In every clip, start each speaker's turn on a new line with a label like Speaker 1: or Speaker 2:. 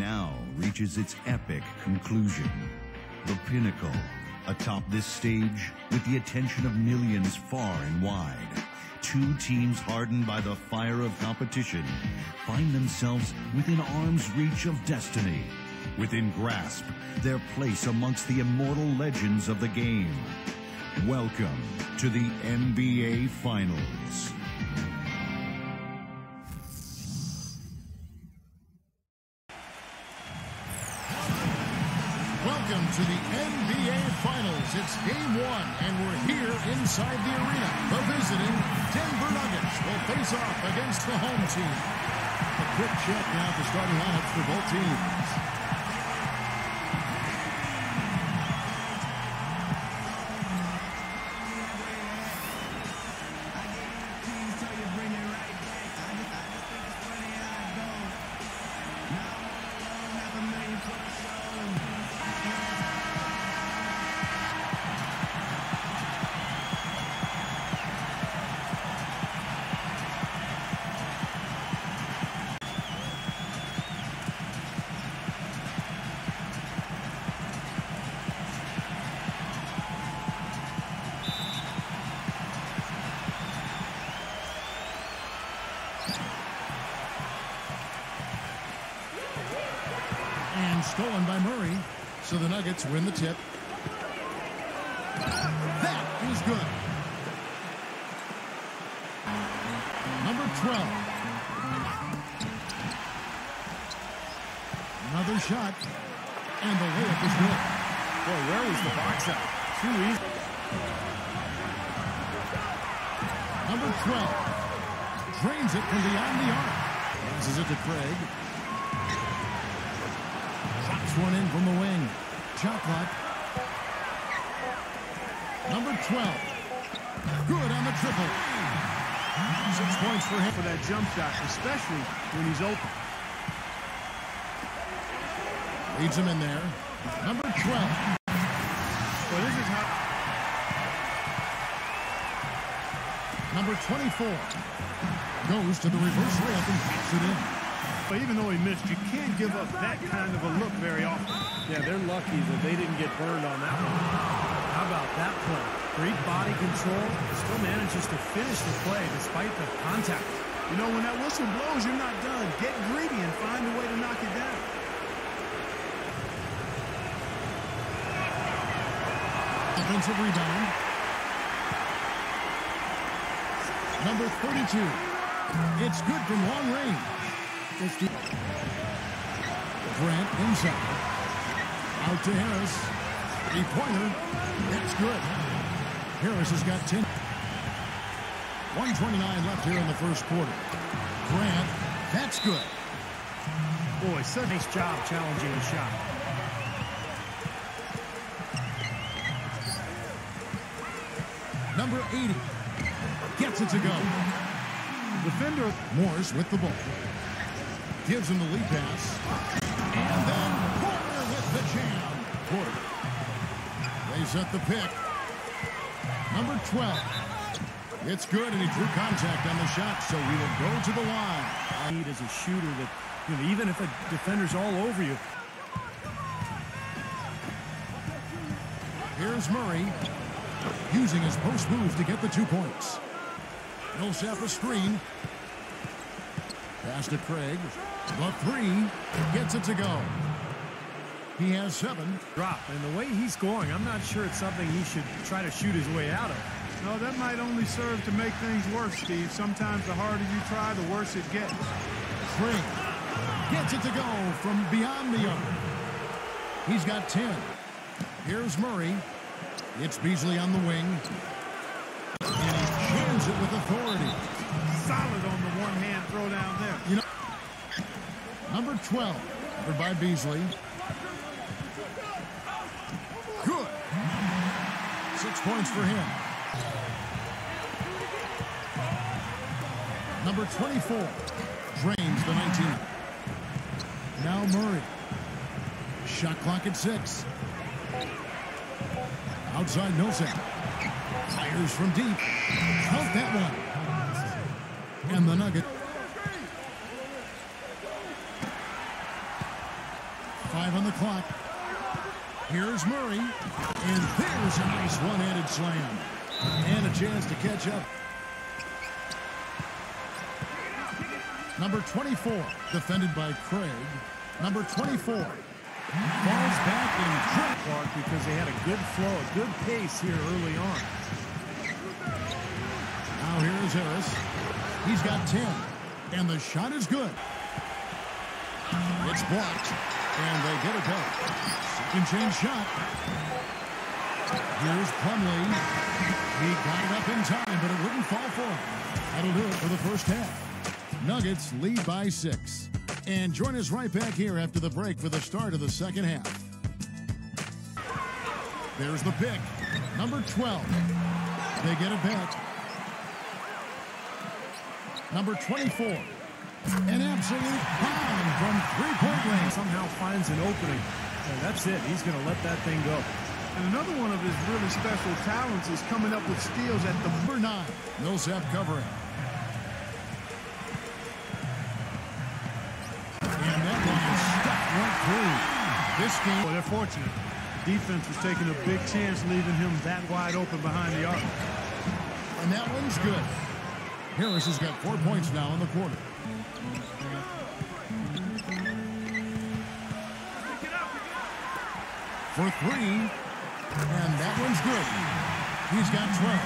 Speaker 1: now reaches its epic conclusion. The pinnacle, atop this stage, with the attention of millions far and wide. Two teams hardened by the fire of competition find themselves within arm's reach of destiny, within grasp their place amongst the immortal legends of the game. Welcome to the NBA Finals.
Speaker 2: Welcome to the NBA Finals. It's Game 1, and we're here inside the arena. The visiting Denver Nuggets will face off against the home team. A quick check now at the starting lineups for both teams. And stolen by Murray, so the Nuggets win the tip. That is good. Number 12. Another shot, and the layup is good.
Speaker 3: Boy, where was the box out? Too easy.
Speaker 2: Number 12 drains it from beyond the arc. Passes it to Craig. One in from the wing. Shot clock. Number 12. Good on the triple. 6 points for him
Speaker 3: for that jump shot, especially when he's open.
Speaker 2: Leads him in there. Number 12.
Speaker 3: Well, this is how.
Speaker 2: Number 24. Goes to the reverse layup and pops it in.
Speaker 3: But even though he missed, you can't give up that kind of a look very often. Yeah, they're lucky that they didn't get burned on that one.
Speaker 4: How about that play? Great body control. Still manages to finish the play despite the contact.
Speaker 3: You know, when that whistle blows, you're not done. Get greedy and find a way to knock it down.
Speaker 2: Offensive rebound. Number 32. It's good from long range. Grant inside. Out to Harris. Three-pointer. That's good. Harris has got 10. 1:29 left here in the first quarter. Grant. That's good.
Speaker 4: Boy, such a nice job challenging the shot.
Speaker 2: Number 80. Gets it to go. Defender Morris with the ball. Gives him the lead pass. And then Porter with the jam. Porter. They set the pick. Number 12. It's good, and he drew contact on the shot, so we will go to the line.
Speaker 4: Need as a shooter that, you know, even if a defender's all over you.
Speaker 2: Here's Murray. Using his post move to get the 2 points. Millsap a screen. Pass to Craig. The 3 gets it to go. He has 7.
Speaker 4: Drop, and the way he's scoring, I'm not sure it's something he should try to shoot his way out of.
Speaker 3: No, that might only serve to make things worse, Steve. Sometimes the harder you try, the worse it gets.
Speaker 2: Craig gets it to go from beyond the arc. He's got 10. Here's Murray. It's Beasley on the wing. And he jams it with authority.
Speaker 3: Solid on the one-hand throw down there.
Speaker 2: You know, number 12, covered by Beasley. Good. 6 points for him. Number 24, drains the 19. Now Murray. Shot clock at 6. Outside Millsap. Fires from deep. Count that one. And the Nugget. 5 on the clock. Here's Murray. And there's a nice one-handed slam. And a chance to catch up. Number 24, defended by Craig. Number 24 falls back and
Speaker 3: Clark, because they had a good flow, a good pace here early on.
Speaker 2: now here's Harris. He's got 10, and the shot is good. It's blocked, and they get it back. Second chance shot. Here's Plumlee. He got it up in time, but it wouldn't fall for him. That'll do it for the first half. Nuggets lead by 6. And join us right back here after the break for the start of the second half. There's the pick. Number 12. They get it back. Number 24. An absolute bomb from three-point range.
Speaker 3: Somehow finds an opening. And that's it. He's going to let that thing go.
Speaker 5: And another one of his really special talents is coming up with steals at the
Speaker 2: Number 9. Millsap covering. And that one is stuck right through. This game.
Speaker 3: Well, they're fortunate. Defense was taking a big chance, leaving him that wide open behind the arc.
Speaker 2: And that one's good. Harris has got 4 points now in the quarter. For 3. And that one's good. He's got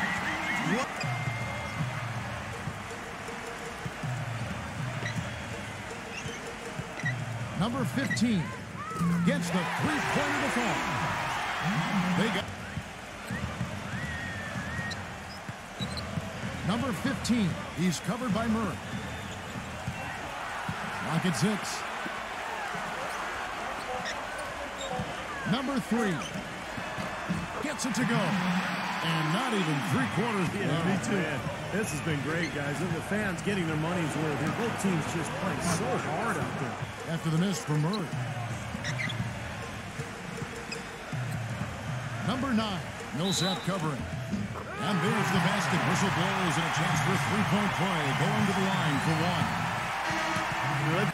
Speaker 2: 12. Number 15 gets the three-pointer to fall. They got number 15. He's covered by Murray. Clock at 6. Number 3 gets it to go. And not even 3/4.
Speaker 3: Yeah, me too. Man. This has been great, guys. And the fans getting their money's worth here. Both teams just playing so hard out there.
Speaker 2: After the miss from Murray. Number 9, Millsap covering. And there's the basket. Whistle blows and a chance for a three-point play. Going to the line for 1.
Speaker 3: Good.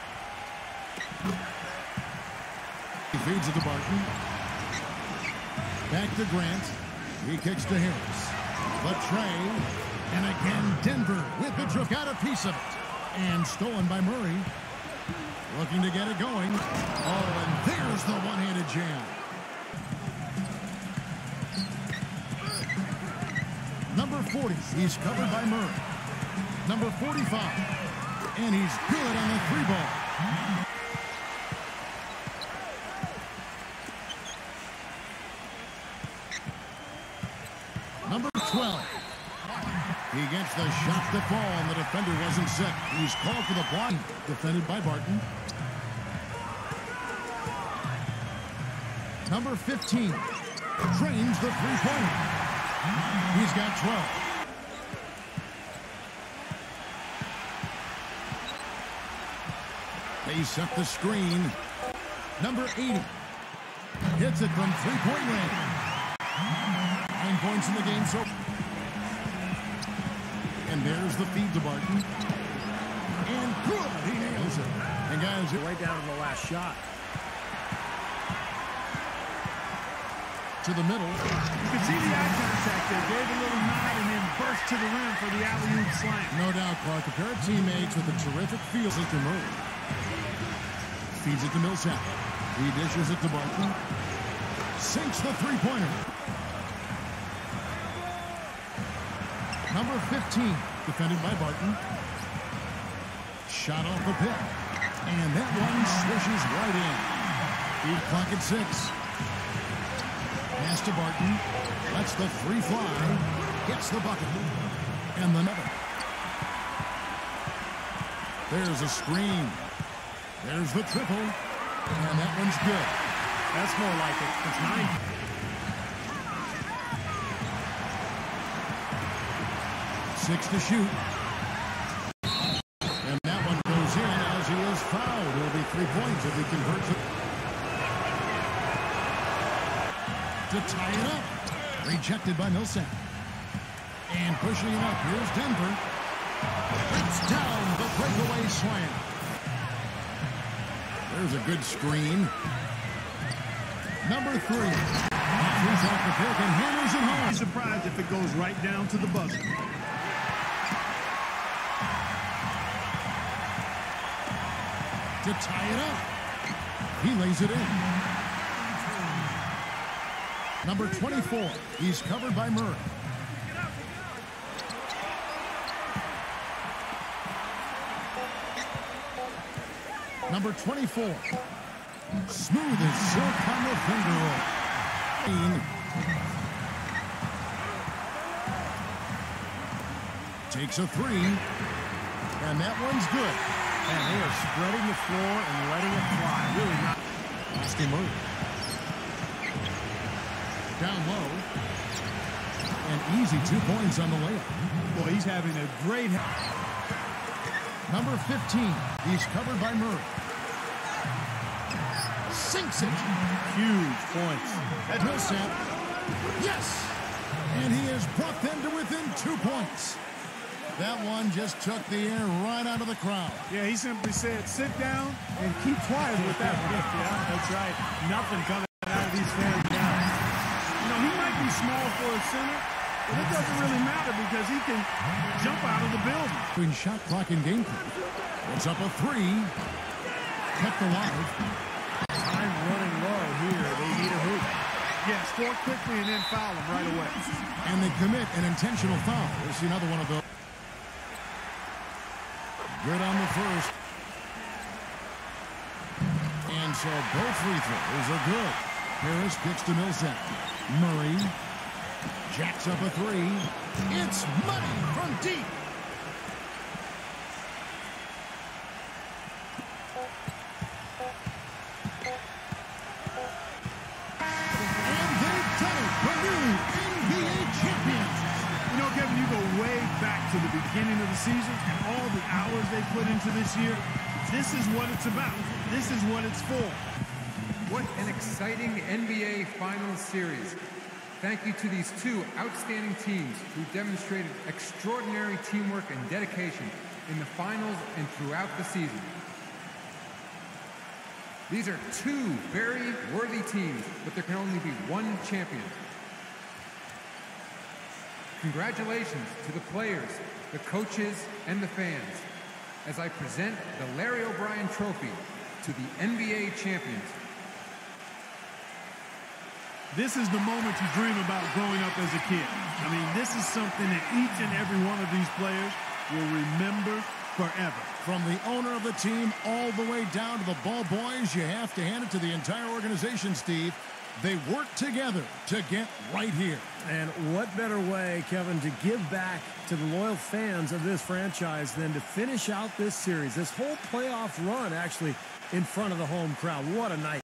Speaker 2: He feeds it to Barton. Back to Grant. He kicks to Harris. But Trey. And again, Denver with the dribble. Got a piece of it. And stolen by Murray. Looking to get it going. Oh, and there's the one-handed jam. Number 40, he's covered by Murray. Number 45, and he's good on the 3-ball. Number 12, he gets the shot to fall, and the defender wasn't set. He's called for the block, defended by Barton. Number 15, trains the three-pointer. He's got 12. They set the screen. Number 80 hits it from three-point range. 9 points in the game so. And there's the feed to Barton. And good, he nails it. And guys,
Speaker 3: right down to the last shot.
Speaker 2: To the middle.
Speaker 5: You can see the eye contact there. Gave a little nod and then burst to the rim for the alley-oop slam.
Speaker 2: No doubt, Clark. A pair of teammates with a terrific feel to Murray. Feeds it to Millsap. He dishes it to Barton. Sinks the three-pointer. Number 15, defended by Barton. Shot off the pick. And that one swishes right in. Beat clock at 6. Pass to Barton. Lets the three fly. Gets the bucket. And the nether. There's a screen. There's the triple. And that one's good.
Speaker 3: That's more like it. It's 9.
Speaker 2: 6 to shoot. And that one goes in as he is fouled. It'll be 3 points if he converts it. To tie it up. Rejected by Millsap. And pushing it up. Here's Denver. It's down the breakaway slam. There's a good screen. Number 3. He's off the pick and hammers it home.
Speaker 5: I'd be surprised if it goes right down to the buzzer.
Speaker 2: To tie it up. He lays it in. Number 24. He's covered by Murray. Number 24. Smooth as silk on the finger roll. Takes a 3. And that one's good.
Speaker 4: And they are spreading the floor and letting it fly. Really not.
Speaker 2: Austin Murray. Down low. And easy 2 points on the layup.
Speaker 5: Boy, he's having a great...
Speaker 2: Number 15. He's covered by Murray. Sinks it.
Speaker 5: Huge points.
Speaker 2: Millsap. Yes! And he has brought them to within 2 points. That one just took the air right out of the crowd.
Speaker 5: Yeah, he simply said, sit down and keep quiet with that one.
Speaker 4: Yeah, that's right. Nothing coming out of these fans now.
Speaker 5: You know, he might be small for a center, but it doesn't really matter because he can jump out of the building.
Speaker 2: Between shot clock and game clock. It's up a 3. Kept alive.
Speaker 4: Time running low here. They need a hoop.
Speaker 5: Yeah, score quickly and then foul him right away.
Speaker 2: And they commit an intentional foul. We'll see another one of those. Good on the first. And so both free throws are good. Harris kicks to Millsap. Murray jacks up a 3. It's money from deep. And they've done it. The new NBA champions.
Speaker 5: You know, Kevin, you go way back to the beginning of the season and all the hours they put into this year. This is what it's about. This is what it's for.
Speaker 6: What an exciting NBA Finals series. Thank you to these two outstanding teams who demonstrated extraordinary teamwork and dedication in the finals and throughout the season. These are two very worthy teams, but there can only be one champion. Congratulations to the players, the coaches, and the fans as I present the Larry O'Brien Trophy to the NBA champions.
Speaker 5: This is the moment you dream about growing up as a kid. I mean, this is something that each and every one of these players will remember forever.
Speaker 2: From the owner of the team all the way down to the ball boys, you have to hand it to the entire organization, Steve. They work together to get right here.
Speaker 4: And what better way, Kevin, to give back to the loyal fans of this franchise than to finish out this series, this whole playoff run, actually, in front of the home crowd. What a night.